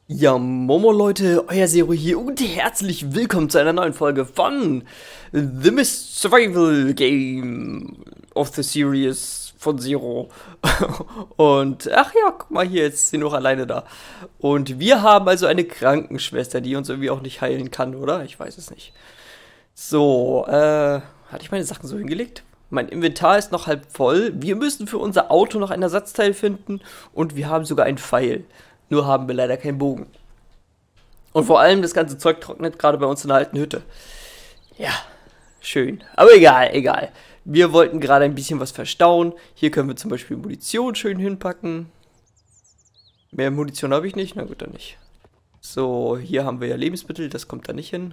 Ja, Momo Leute, euer Zero hier und herzlich willkommen zu einer neuen Folge von The Mist Survival Game of the Series von Zero. Und ach ja, guck mal hier, jetzt ist sie noch alleine da. Und wir haben also eine Krankenschwester, die uns irgendwie auch nicht heilen kann, oder? Ich weiß es nicht. So, hatte ich meine Sachen so hingelegt? Mein Inventar ist noch halb voll. Wir müssen für unser Auto noch ein Ersatzteil finden und wir haben sogar einen Pfeil. Nur haben wir leider keinen Bogen. Und vor allem das ganze Zeug trocknet gerade bei uns in der alten Hütte. Ja, schön. Aber egal, egal. Wir wollten gerade ein bisschen was verstauen. Hier können wir zum Beispiel Munition schön hinpacken. Mehr Munition habe ich nicht, na gut, dann nicht. So, hier haben wir ja Lebensmittel, das kommt da nicht hin.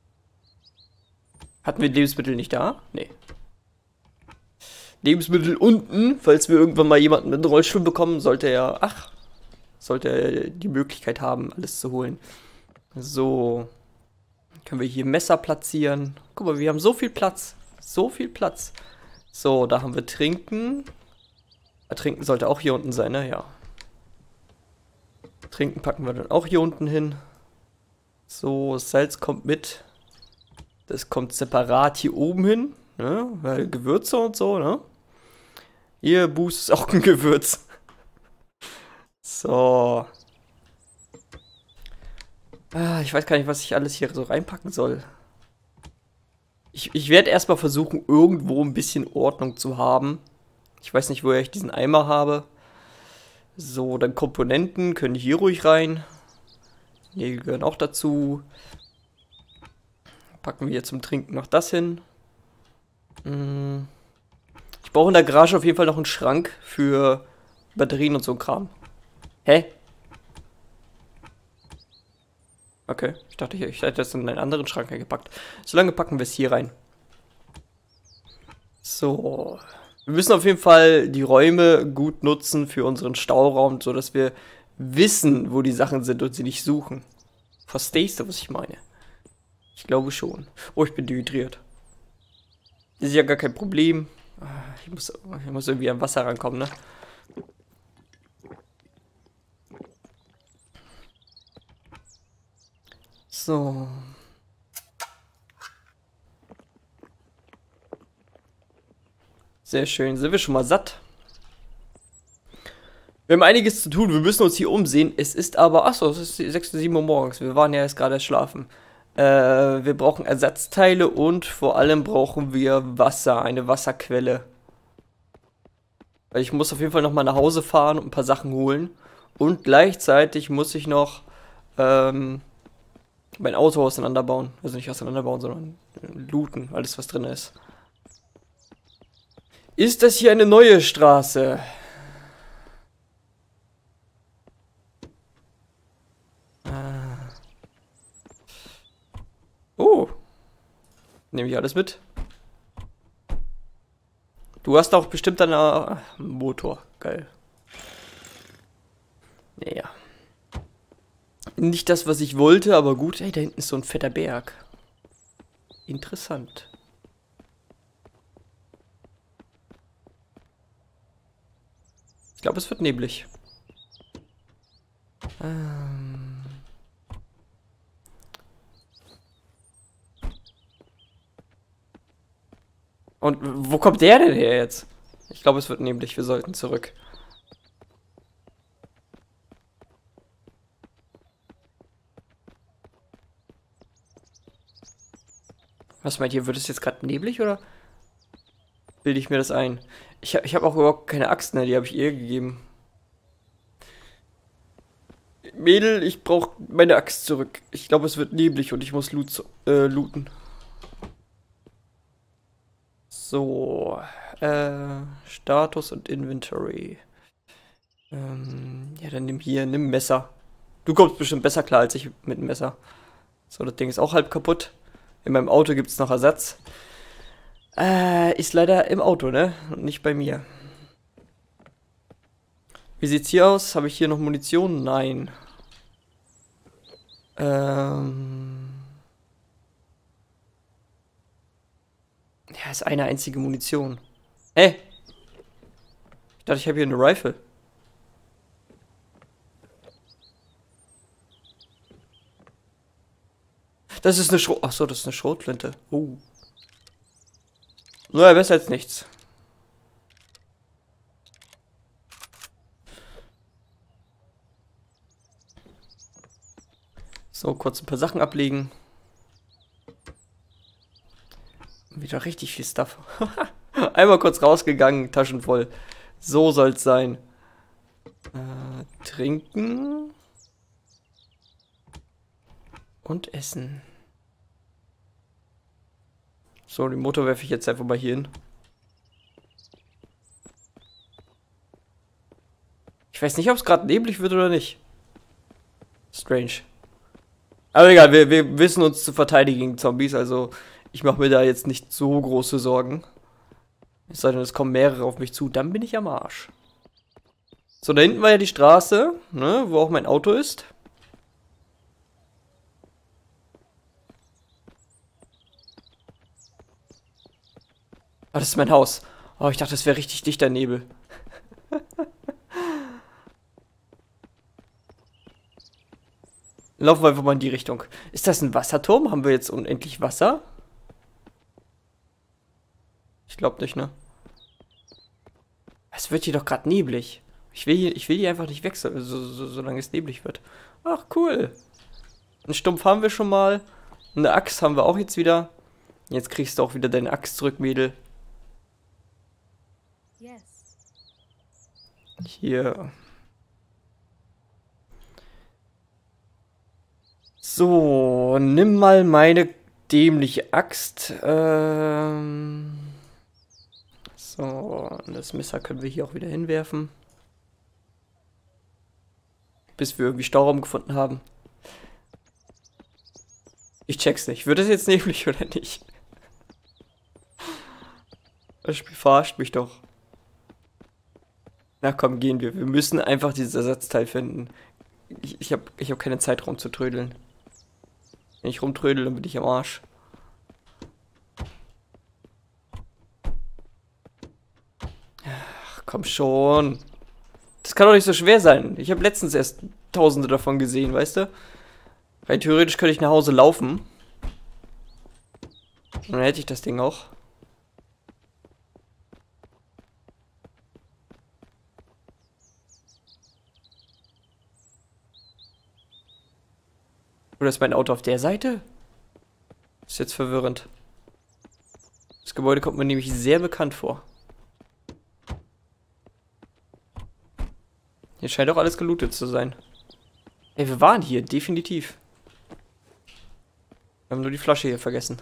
Hatten wir Lebensmittel nicht da? Nee. Lebensmittel unten, falls wir irgendwann mal jemanden mit einem Rollstuhl bekommen, sollte er, sollte er die Möglichkeit haben, alles zu holen. So, können wir hier Messer platzieren. Guck mal, wir haben so viel Platz. So viel Platz. So, da haben wir Trinken. Trinken sollte auch hier unten sein, ne? Ja. Trinken packen wir dann auch hier unten hin. So, das Salz kommt mit. Das kommt separat hier oben hin. Ne? Weil Gewürze und so, ne? Hier, Boost ist auch ein Gewürz. So. Ich weiß gar nicht, was ich alles hier so reinpacken soll. Ich werde erstmal versuchen, irgendwo ein bisschen Ordnung zu haben. Ich weiß nicht, woher ich diesen Eimer habe. So, dann Komponenten können hier ruhig rein. Die gehören auch dazu. Packen wir hier zum Trinken noch das hin. Ich brauche in der Garage auf jeden Fall noch einen Schrank für Batterien und so ein Kram. Hä? Okay, ich hätte das in einen anderen Schrank gepackt. Solange packen wir es hier rein. So. Wir müssen auf jeden Fall die Räume gut nutzen für unseren Stauraum, sodass wir wissen, wo die Sachen sind und sie nicht suchen. Verstehst du, was ich meine? Ich glaube schon. Oh, ich bin dehydriert. Das ist ja gar kein Problem. Ich muss irgendwie an Wasser rankommen, ne? So. Sehr schön. Sind wir schon mal satt? Wir haben einiges zu tun. Wir müssen uns hier umsehen. Es ist aber... Achso, es ist 6, 7 Uhr morgens. Wir waren ja erst gerade schlafen. Wir brauchen Ersatzteile und vor allem brauchen wir Wasser. Eine Wasserquelle. Weil ich muss auf jeden Fall noch mal nach Hause fahren und ein paar Sachen holen. Und gleichzeitig muss ich noch... mein Auto auseinanderbauen. Also nicht auseinanderbauen, sondern looten. Alles, was drin ist. Ist das hier eine neue Straße? Oh. Nehme ich alles mit. Du hast auch bestimmt einen Motor. Geil. Naja. Nicht das, was ich wollte, aber gut. Ey, da hinten ist so ein fetter Berg. Interessant. Ich glaube, es wird neblig. Und wo kommt der denn her jetzt? Ich glaube, es wird neblig. Wir sollten zurück. Was meint ihr, wird es jetzt gerade neblig oder bilde ich mir das ein? Ich hab auch überhaupt keine Axt, ne? Die habe ich ihr gegeben. Mädel, ich brauche meine Axt zurück. Ich glaube, es wird neblig und ich muss looten. So, Status und Inventory. Ja, dann nimm Messer. Du kommst bestimmt besser klar als ich mit dem Messer. So, das Ding ist auch halb kaputt. In meinem Auto gibt es noch Ersatz. Ist leider im Auto, ne? Und nicht bei mir. Wie sieht's hier aus? Habe ich hier noch Munition? Nein. Ja, ist eine einzige Munition. Hey! Ich dachte, ich habe hier eine Rifle. Das ist eine Schrot... Achso, das ist eine Schrotflinte. Oh. Naja, besser als nichts. So, kurz ein paar Sachen ablegen. Wieder richtig viel Stuff. Einmal kurz rausgegangen, Taschen voll. So soll's sein. Trinken. Und essen. So, den Motor werfe ich jetzt einfach mal hier hin. Ich weiß nicht, ob es gerade neblig wird oder nicht. Strange. Aber egal, wir wissen uns zu verteidigen gegen Zombies, also ich mache mir da jetzt nicht so große Sorgen. Es sei denn, es kommen mehrere auf mich zu, dann bin ich am Arsch. So, da hinten war ja die Straße, ne, wo auch mein Auto ist. Ah, das ist mein Haus. Oh, ich dachte, das wäre richtig dichter Nebel. Laufen wir einfach mal in die Richtung. Ist das ein Wasserturm? Haben wir jetzt unendlich Wasser? Ich glaube nicht, ne? Es wird hier doch gerade neblig. Ich will hier einfach nicht wechseln, solange es neblig wird. Ach, cool. Einen Stumpf haben wir schon mal. Eine Axt haben wir auch jetzt wieder. Jetzt kriegst du auch wieder deine Axt zurück, Mädel. Hier. So, nimm mal meine dämliche Axt. So, das Messer können wir hier auch wieder hinwerfen. Bis wir irgendwie Stauraum gefunden haben. Ich check's nicht. Wird das jetzt neblig oder nicht? Das Spiel verarscht mich doch. Na komm, gehen wir. Wir müssen einfach dieses Ersatzteil finden. Ich hab keine Zeit rumzutrödeln. Wenn ich rumtrödel, dann bin ich am Arsch. Ach, komm schon. Das kann doch nicht so schwer sein. Ich habe letztens erst Tausende davon gesehen, weißt du? Rein theoretisch könnte ich nach Hause laufen. Und dann hätte ich das Ding auch. Oder ist mein Auto auf der Seite? Ist jetzt verwirrend. Das Gebäude kommt mir nämlich sehr bekannt vor. Hier scheint auch alles gelootet zu sein. Ey, wir waren hier, definitiv. Wir haben nur die Flasche hier vergessen.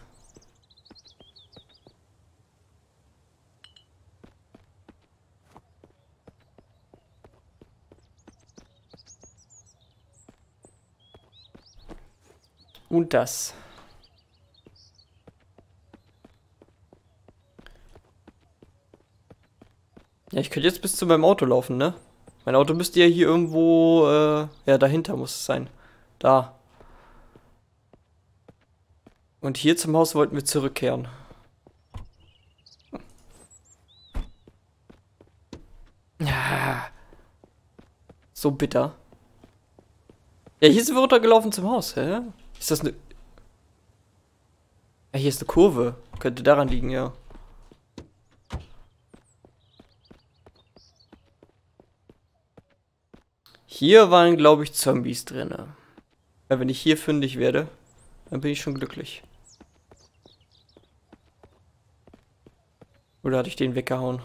Und das. Ja, ich könnte jetzt bis zu meinem Auto laufen, ne? Mein Auto müsste ja hier irgendwo, ja, dahinter muss es sein. Da. Und hier zum Haus wollten wir zurückkehren. Ja. So bitter. Ja, hier sind wir runtergelaufen zum Haus, hä? Ist das eine... Ja, hier ist eine Kurve. Könnte daran liegen, ja. Hier waren, glaube ich, Zombies drin. Ja, wenn ich hier fündig werde, dann bin ich schon glücklich. Oder hatte ich den weggehauen?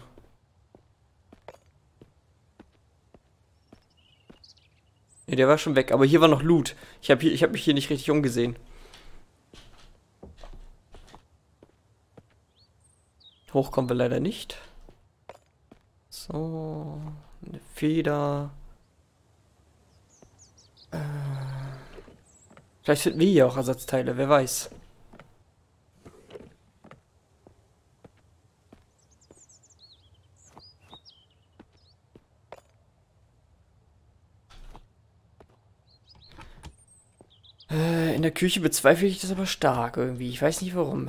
Ne, der war schon weg. Aber hier war noch Loot. Ich hab mich hier nicht richtig umgesehen. Hoch kommen wir leider nicht. So, eine Feder. Vielleicht finden wir hier auch Ersatzteile, wer weiß. In der Küche bezweifle ich das aber stark irgendwie. Ich weiß nicht warum.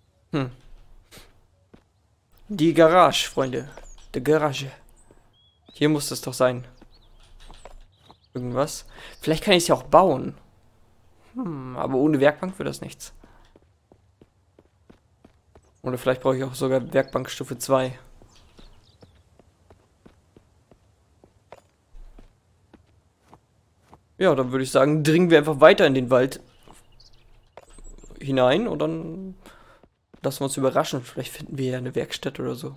Die Garage, Freunde. Die Garage. Hier muss es doch sein. Irgendwas. Vielleicht kann ich es ja auch bauen. Aber ohne Werkbank wird das nichts. Oder vielleicht brauche ich auch sogar Werkbank Stufe 2. Ja, dann würde ich sagen, dringen wir einfach weiter in den Wald hinein und dann lassen wir uns überraschen. Vielleicht finden wir ja eine Werkstatt oder so.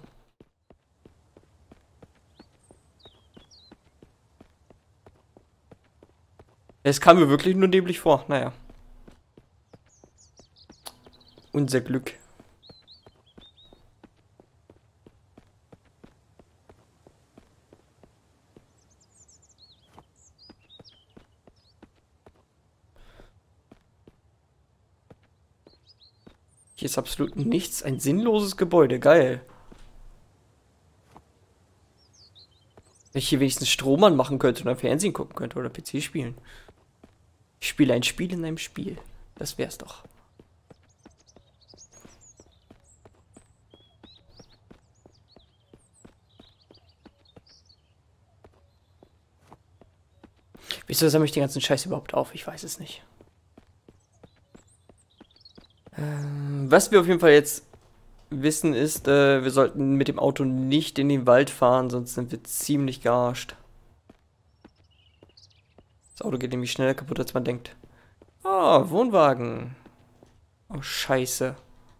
Es kam mir wirklich nur dämlich vor. Naja. Unser Glück. Hier ist absolut nichts. Ein sinnloses Gebäude. Geil. Wenn ich hier wenigstens Strom anmachen könnte oder Fernsehen gucken könnte oder PC spielen. Ich spiele ein Spiel in einem Spiel. Das wär's doch. Wieso sammle ich den ganzen Scheiß überhaupt auf? Ich weiß es nicht. Was wir auf jeden Fall jetzt wissen ist, wir sollten mit dem Auto nicht in den Wald fahren, sonst sind wir ziemlich gearscht. Das Auto geht nämlich schneller kaputt, als man denkt. Ah, Wohnwagen. Oh, scheiße.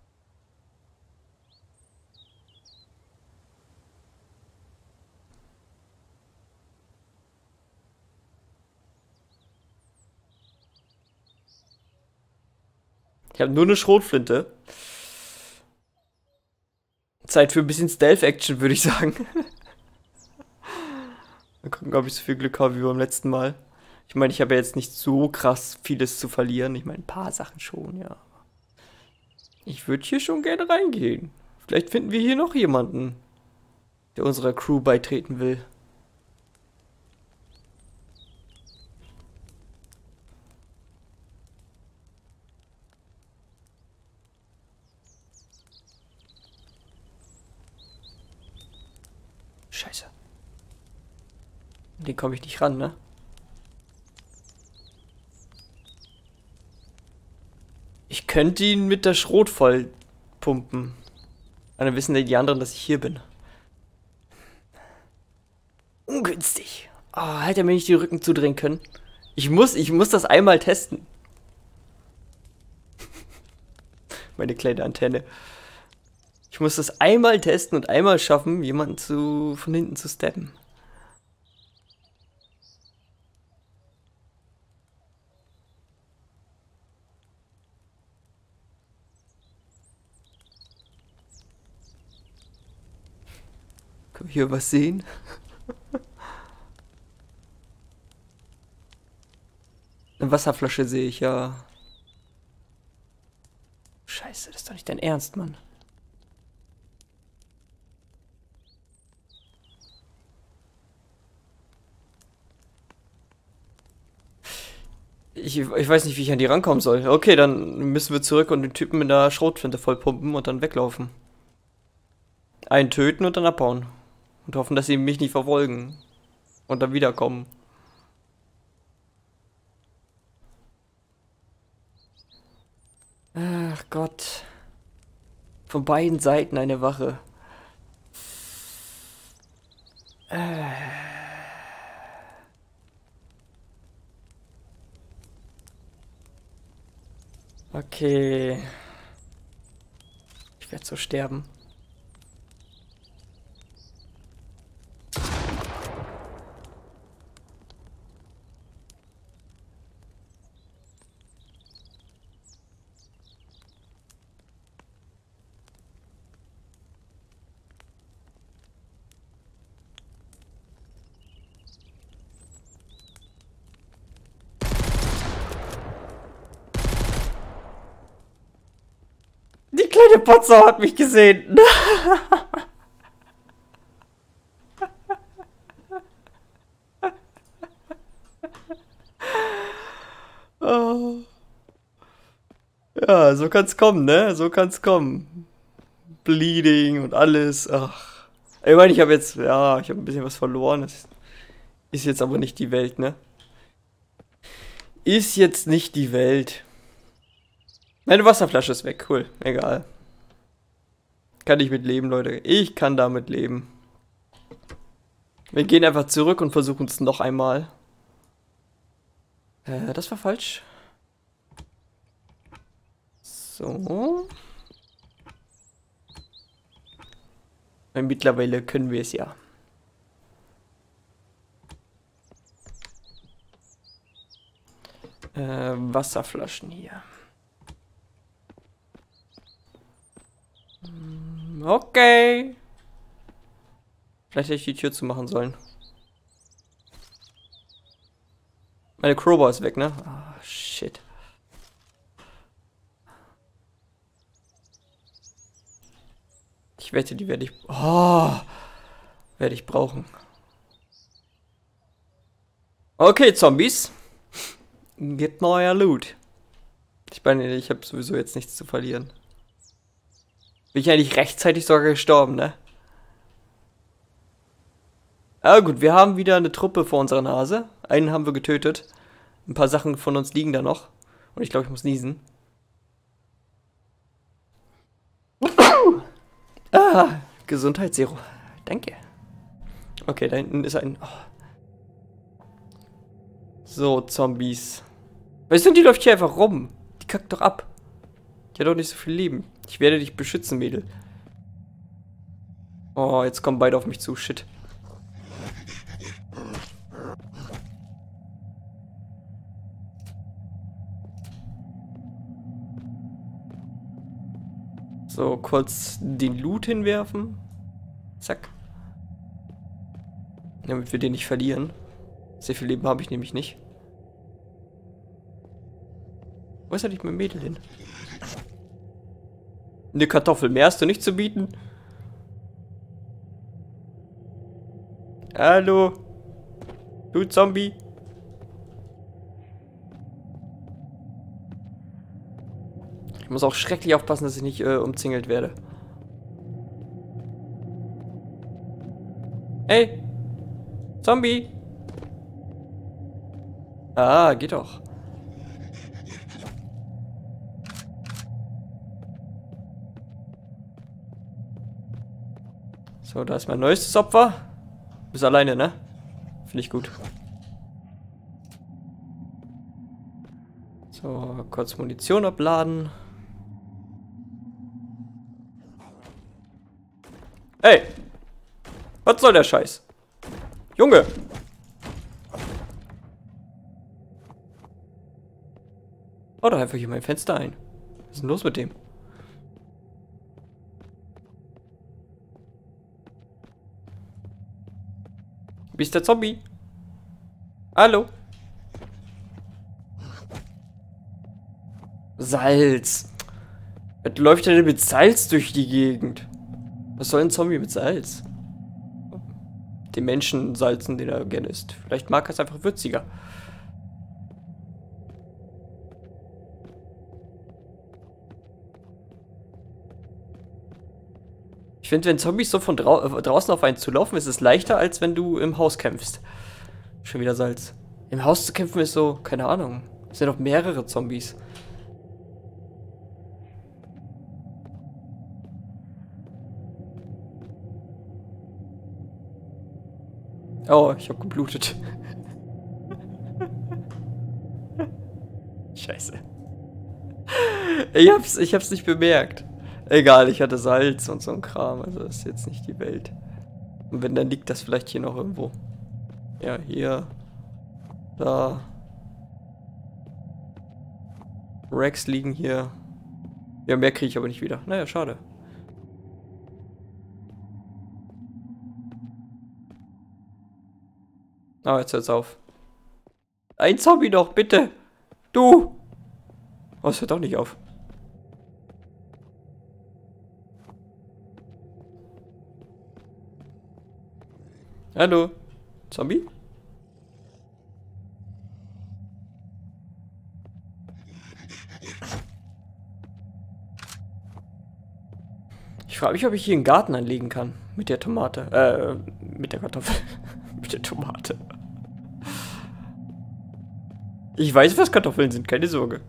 Ich habe nur eine Schrotflinte. Zeit für ein bisschen Stealth-Action, würde ich sagen. Mal gucken, ob ich so viel Glück habe wie beim letzten Mal. Ich meine, ich habe ja jetzt nicht so krass vieles zu verlieren. Ich meine, ein paar Sachen schon, ja. Ich würde hier schon gerne reingehen. Vielleicht finden wir hier noch jemanden, der unserer Crew beitreten will. Scheiße. Den komme ich nicht ran, ne? Ich könnte ihn mit der Schrot voll pumpen. Dann wissen die anderen, dass ich hier bin. Ungünstig. Oh, hätte er mir nicht die Rücken zudrehen können. Ich muss das einmal testen. Meine kleine Antenne. Ich muss das einmal testen und einmal schaffen, jemanden von hinten zu stabben. Können wir hier was sehen? Eine Wasserflasche sehe ich, ja. Scheiße, das ist doch nicht dein Ernst, Mann. Ich weiß nicht, wie ich an die rankommen soll. Okay, dann müssen wir zurück und den Typen mit der Schrotflinte vollpumpen und dann weglaufen. Einen töten und dann abhauen. Und hoffen, dass sie mich nicht verfolgen. Und dann wiederkommen. Ach Gott. Von beiden Seiten eine Wache. Okay. Ich werde so sterben. Die kleine Potsau hat mich gesehen. Oh. Ja, so kann's kommen, ne? So kann's kommen. Bleeding und alles. Ach. Ich meine, ich habe jetzt, ja, ich habe ein bisschen was verloren. Das ist jetzt aber nicht die Welt, ne? Ist jetzt nicht die Welt. Meine Wasserflasche ist weg, cool. Egal. Kann ich mit leben, Leute. Ich kann damit leben. Wir gehen einfach zurück und versuchen es noch einmal. Das war falsch. So. Und mittlerweile können wir es ja. Wasserflaschen hier. Okay. Vielleicht hätte ich die Tür zumachen sollen. Meine Crowbar ist weg, ne? Ah, shit. Ich wette, die werde ich... Oh, werde ich brauchen. Okay, Zombies. Gebt mal euer Loot. Ich meine, ich habe sowieso jetzt nichts zu verlieren. Bin ich eigentlich rechtzeitig sogar gestorben, ne? Ah gut, wir haben wieder eine Truppe vor unserer Nase. Einen haben wir getötet. Ein paar Sachen von uns liegen da noch. Und ich glaube, ich muss niesen. Ah, Gesundheit, Zero. Danke. Okay, da hinten ist ein... Oh. So, Zombies. Weißt du, die läuft hier einfach rum. Die kackt doch ab. Die hat doch nicht so viel Leben. Ich werde dich beschützen, Mädel. Oh, jetzt kommen beide auf mich zu. Shit. So, kurz den Loot hinwerfen. Zack. Damit wir den nicht verlieren. Sehr viel Leben habe ich nämlich nicht. Wo ist eigentlich mein Mädel hin? Eine Kartoffel. Mehr hast du nicht zu bieten? Hallo? Du Zombie? Ich muss auch schrecklich aufpassen, dass ich nicht umzingelt werde. Hey! Zombie! Ah, geht doch. So, da ist mein neuestes Opfer. Bist alleine, ne? Finde ich gut. So, kurz Munition abladen. Hey! Was soll der Scheiß? Junge! Hau doch einfach hier mein Fenster ein. Was ist denn los mit dem? Wie ist der Zombie? Hallo? Salz. Was läuft denn mit Salz durch die Gegend? Was soll ein Zombie mit Salz? Den Menschen salzen, den er gerne isst. Vielleicht mag er es einfach würziger. Ich finde, wenn Zombies so von draußen auf einen zulaufen, ist es leichter, als wenn du im Haus kämpfst. Schon wieder Salz. Im Haus zu kämpfen ist so, keine Ahnung. Es sind doch mehrere Zombies. Oh, ich habe geblutet. Scheiße. Ich hab's nicht bemerkt. Egal, ich hatte Salz und so ein Kram, also das ist jetzt nicht die Welt. Und wenn, dann liegt das vielleicht hier noch irgendwo. Ja, hier. Da. Racks liegen hier. Ja, mehr kriege ich aber nicht wieder. Naja, schade. Ah, jetzt hört's auf. Ein Zombie noch, bitte! Du! Oh, es hört doch nicht auf. Hallo? Zombie? Ich frage mich, ob ich hier einen Garten anlegen kann. Mit der Tomate. Mit der Kartoffel. Mit der Tomate. Ich weiß, was Kartoffeln sind, keine Sorge.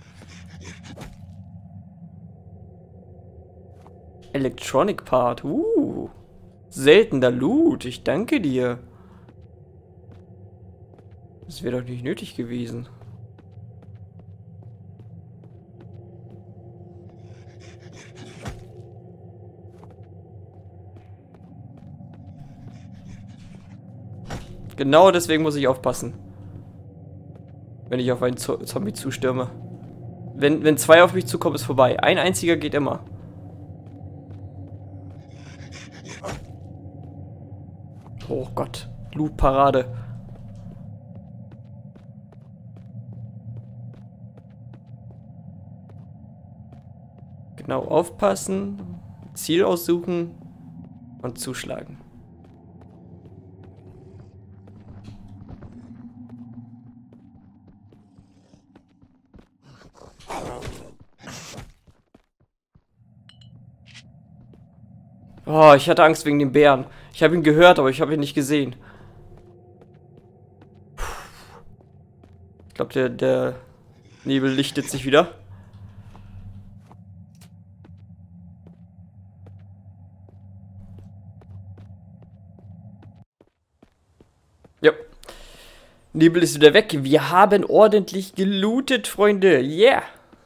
Electronic Part. Seltener Loot. Ich danke dir. Das wäre doch nicht nötig gewesen. Genau deswegen muss ich aufpassen. Wenn ich auf einen Zombie zustürme. Wenn zwei auf mich zukommen, ist vorbei. Ein einziger geht immer. Oh Gott. Loot-Parade. Genau aufpassen. Ziel aussuchen. Und zuschlagen. Oh, ich hatte Angst wegen dem Bären. Ich habe ihn gehört, aber ich habe ihn nicht gesehen. Ich glaube, der Nebel lichtet sich wieder. Ja. Nebel ist wieder weg. Wir haben ordentlich gelootet, Freunde. Yeah.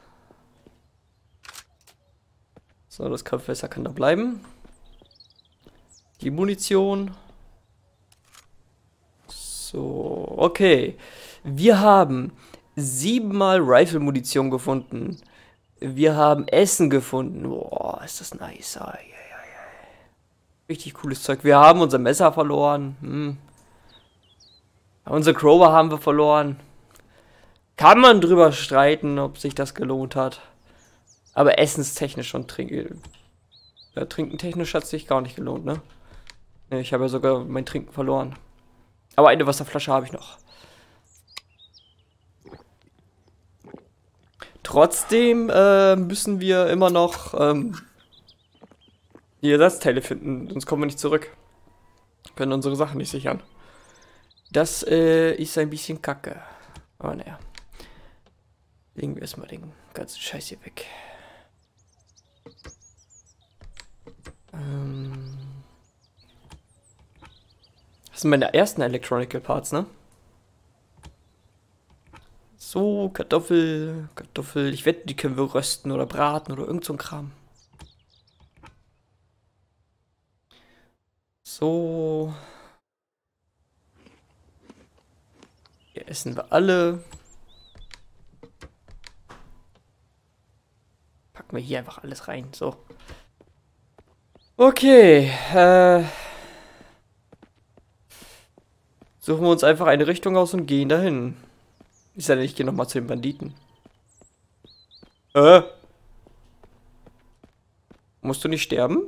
So, das Kampfmesser kann da bleiben. Die Munition. So, okay. Wir haben 7-mal Rifle-Munition gefunden. Wir haben Essen gefunden. Boah, ist das nice. Richtig cooles Zeug. Wir haben unser Messer verloren. Unser Crowbar haben wir verloren. Kann man drüber streiten, ob sich das gelohnt hat. Aber essenstechnisch und trinkentechnisch hat es sich gar nicht gelohnt, ne? Ich habe ja sogar mein Trinken verloren. Aber eine Wasserflasche habe ich noch. Trotzdem müssen wir immer noch die Ersatzteile finden, sonst kommen wir nicht zurück. Können unsere Sachen nicht sichern. Das ist ein bisschen kacke. Aber naja. Legen wir erstmal den ganzen Scheiß hier weg. Das sind meine ersten Electronical Parts, ne? So, Kartoffel. Ich wette, die können wir rösten oder braten oder irgend so ein Kram. So. Hier essen wir alle. Packen wir hier einfach alles rein. So. Okay. Suchen wir uns einfach eine Richtung aus und gehen dahin. Ich sage, ich gehe nochmal zu den Banditen. Musst du nicht sterben?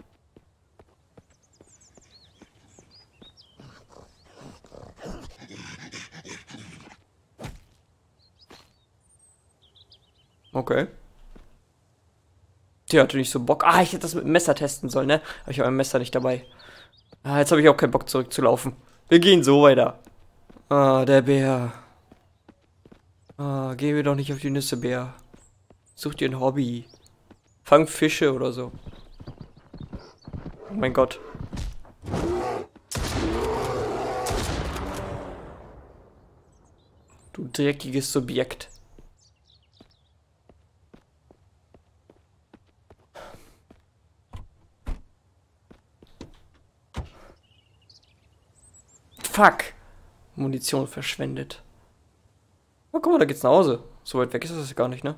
Okay. Der hatte nicht so Bock. Ah, ich hätte das mit dem Messer testen sollen, ne? Aber ich habe mein Messer nicht dabei. Ah, jetzt habe ich auch keinen Bock zurückzulaufen. Wir gehen so weiter. Ah, der Bär. Ah, gehen wir doch nicht auf die Nüsse, Bär. Such dir ein Hobby. Fang Fische oder so. Oh mein Gott. Du dreckiges Subjekt. Fuck. Munition verschwendet. Oh, guck mal, da geht's nach Hause. So weit weg ist das gar nicht, ne?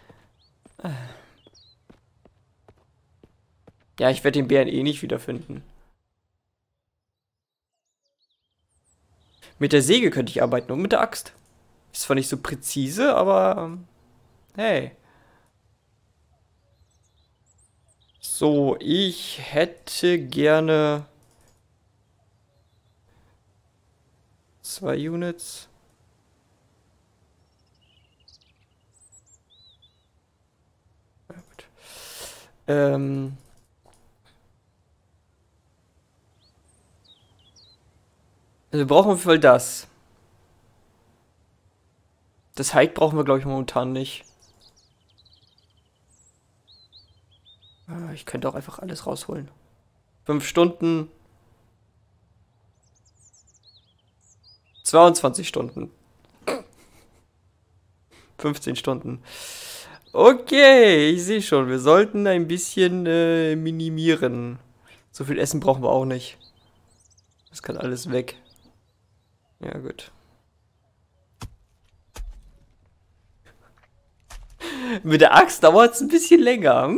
Ja, ich werde den Bären eh nicht wiederfinden. Mit der Säge könnte ich arbeiten und mit der Axt. Ist zwar nicht so präzise, aber hey. So, ich hätte gerne 2 Units. Ja, gut. Also wir brauchen auf jeden Fall das. Das Hide brauchen wir, glaube ich, momentan nicht. Ich könnte auch einfach alles rausholen. 5 Stunden. 22 Stunden. 15 Stunden. Okay, ich sehe schon. Wir sollten ein bisschen minimieren. So viel Essen brauchen wir auch nicht. Das kann alles weg. Ja, gut. Mit der Axt dauert es ein bisschen länger.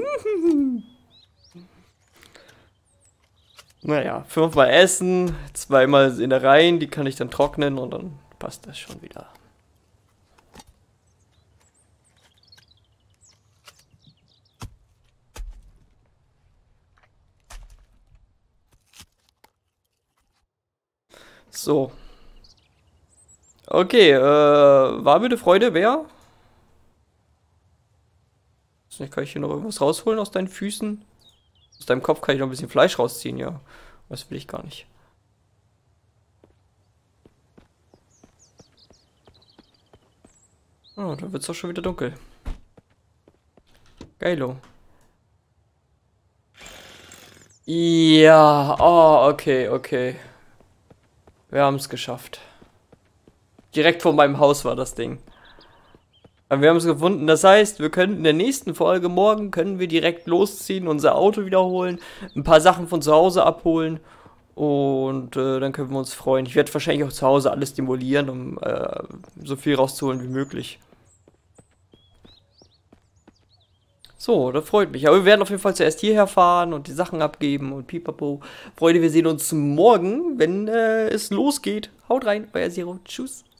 Naja, 5-mal essen, 2-mal Innereien, die kann ich dann trocknen und dann passt das schon wieder. So. Okay, war mir eine Freude, wer? Kann ich hier noch irgendwas rausholen aus deinen Füßen? Aus deinem Kopf kann ich noch ein bisschen Fleisch rausziehen, ja. Das will ich gar nicht. Oh, da wird es doch schon wieder dunkel. Geilo. Ja, oh, okay, okay. Wir haben es geschafft. Direkt vor meinem Haus war das Ding. Aber wir haben es gefunden. Das heißt, wir können in der nächsten Folge morgen können wir direkt losziehen, unser Auto wiederholen, ein paar Sachen von zu Hause abholen und dann können wir uns freuen. Ich werde wahrscheinlich auch zu Hause alles demolieren, um so viel rauszuholen wie möglich. So, das freut mich. Aber wir werden auf jeden Fall zuerst hierher fahren und die Sachen abgeben und pipapo. Freunde, wir sehen uns morgen, wenn es losgeht. Haut rein, euer Zero. Tschüss.